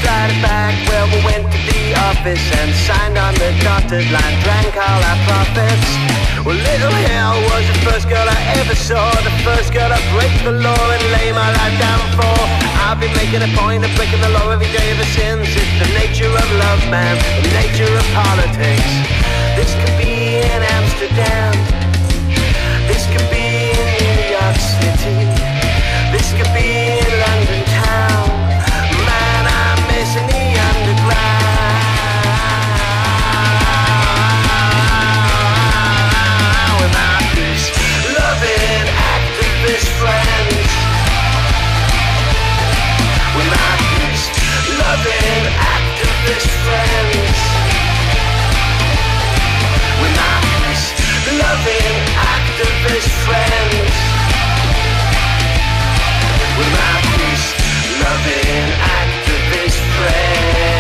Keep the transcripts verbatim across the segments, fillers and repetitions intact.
decided back where we went to the office and signed on the dotted line, drank all our profits. Well, little Hell was the first girl I ever saw, the first girl to break the law and lay my life down for. I've been making a point of breaking the law every day ever since. It's the nature of love, man, the nature of politics. This could be in Amsterdam, this could be in New York City, this could be in London town. Man, I'm missing the underground. With my peace loving activist friends, with my peace loving activist friends, with my peace loving activist friends, with my peace loving activist friends.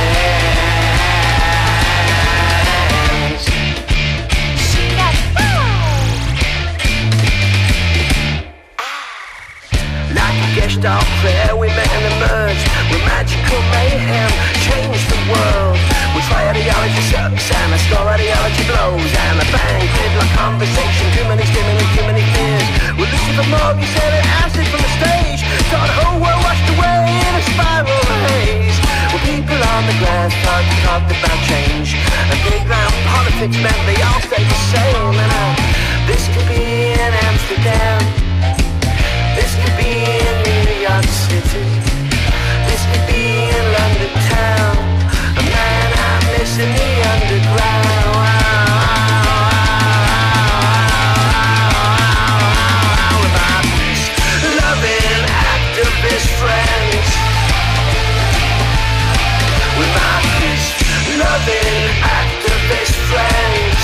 Like a Gestalt prayer, we met and emerged with magical mayhem, changed the world. We try ideology sucks and the score ideology blows, and the bang like conversation, too many stimuli, too many fears. Well, Lucifer Morgan said it acid from the stage, thought the whole world washed away in a spiral haze. Well, people on the grass talked, talked about change, and playground politics meant they all stayed the same. And uh, this could be in Amsterdam, this could be in New York City, this could be in London town. Man, I'm missing the underground. With my peace loving activist friends, with my peace loving activist friends,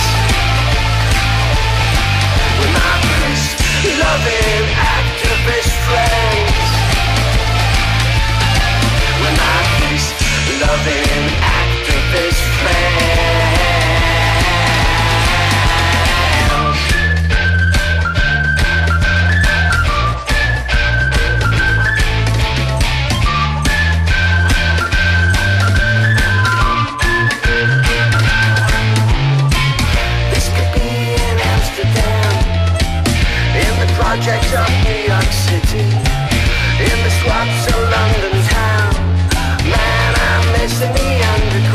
with my peace loving activist friends, with my peace loving activist friends. This could be in Amsterdam, in the projects of New York City, in the swamps of London town. Man, I'm missing the underground.